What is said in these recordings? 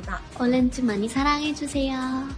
다. 오렌지 많이 사랑해주세요.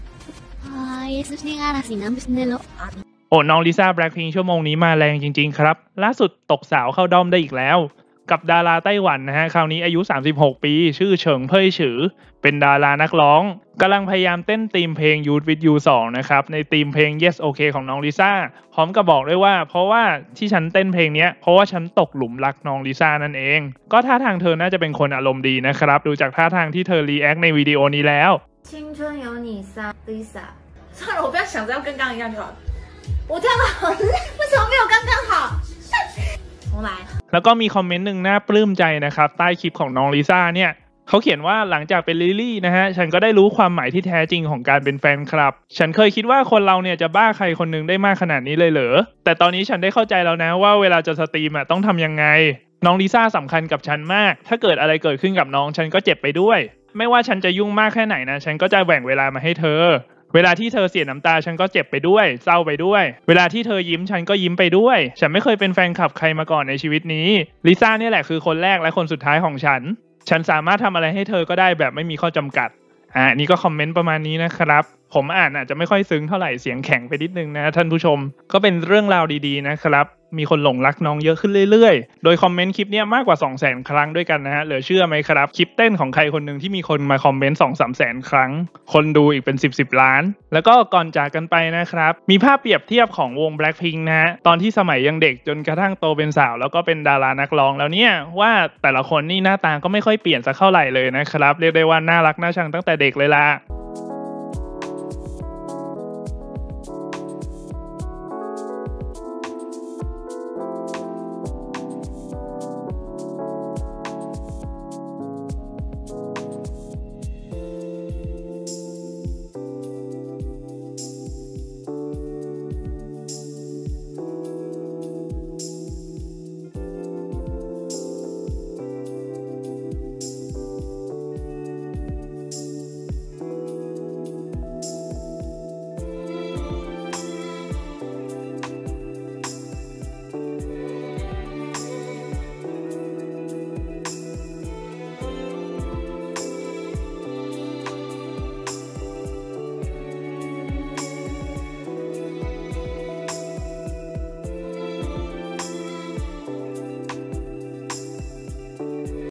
예수님 알아서 남으시네요. โอ้น้องลิซ่าแบล็คพิงค์ชั่วโมงนี้มาแรงจริงๆครับล่าสุดตกสาวเข้าด้อมได้อีกแล้วกับดาราไต้หวันนะฮะคราวนี้อายุ36ปีชื่อเฉิงเพ่ยฉือเป็นดารานักร้องกำลังพยายามเต้นธีมเพลง Youth with You 2นะครับในธีมเพลง Yes OK ของน้องลิซ่าพร้อมกับบอกด้วยว่าเพราะว่าที่ฉันเต้นเพลงนี้เพราะว่าฉันตกหลุมรักน้องลิซ่านั่นเองก็ท่าทางเธอน่าจะเป็นคนอารมณ์ดีนะครับดูจากท่าทางที่เธอรีแอคในวิดีโอนี้แล้ว青春有你3 Lisa 算了我不要想着要跟刚刚一样就好了我跳得很累为什么没有刚刚好重来แล้วก็มีคอมเมนต์หนึ่งน่าปลื้มใจนะครับใต้คลิปของน้องลิซ่าเนี่ยเขาเขียนว่าหลังจากเป็นลิลลี่นะฮะฉันก็ได้รู้ความหมายที่แท้จริงของการเป็นแฟนคลับฉันเคยคิดว่าคนเราเนี่ยจะบ้าใครคนนึงได้มากขนาดนี้เลยเหรอแต่ตอนนี้ฉันได้เข้าใจแล้วนะว่าเวลาจะสตรีมต้องทำยังไงน้องลิซ่าสำคัญกับฉันมากถ้าเกิดอะไรเกิดขึ้นกับน้องฉันก็เจ็บไปด้วยไม่ว่าฉันจะยุ่งมากแค่ไหนนะฉันก็จะแบ่งเวลามาให้เธอเวลาที่เธอเสียน้ำตาฉันก็เจ็บไปด้วยเศร้าไปด้วยเวลาที่เธอยิ้มฉันก็ยิ้มไปด้วยฉันไม่เคยเป็นแฟนคลับใครมาก่อนในชีวิตนี้ลิซ่าเนี่ยแหละคือคนแรกและคนสุดท้ายของฉันสามารถทำอะไรให้เธอก็ได้แบบไม่มีข้อจำกัดนี่ก็คอมเมนต์ประมาณนี้นะครับผมอ่านอาจจะไม่ค่อยซึ้งเท่าไหร่เสียงแข็งไปนิดนึงนะท่านผู้ชมก็เป็นเรื่องราวดีๆนะครับมีคนหลงรักน้องเยอะขึ้นเรื่อยๆโดยคอมเมนต์คลิปนี้มากกว่า 200,000 ครั้งด้วยกันนะฮะเหลือเชื่อไหมครับคลิปเต้นของใครคนหนึ่งที่มีคนมาคอมเมนต์ 2-3 แสนครั้งคนดูอีกเป็น10 ล้านแล้วก็ก่อนจากกันไปนะครับมีภาพเปรียบเทียบของวง Blackpink นะฮะตอนที่สมัยยังเด็กจนกระทั่งโตเป็นสาวแล้วก็เป็นดารานักร้องแล้วเนี่ยว่าแต่ละคนนี่หน้าตาก็ไม่ค่อยเปลี่ยนสักเท่าไหร่เลยนะครับเรียกได้ว่าน่ารักน่าชังตั้งแต่เด็กเลยล่ะ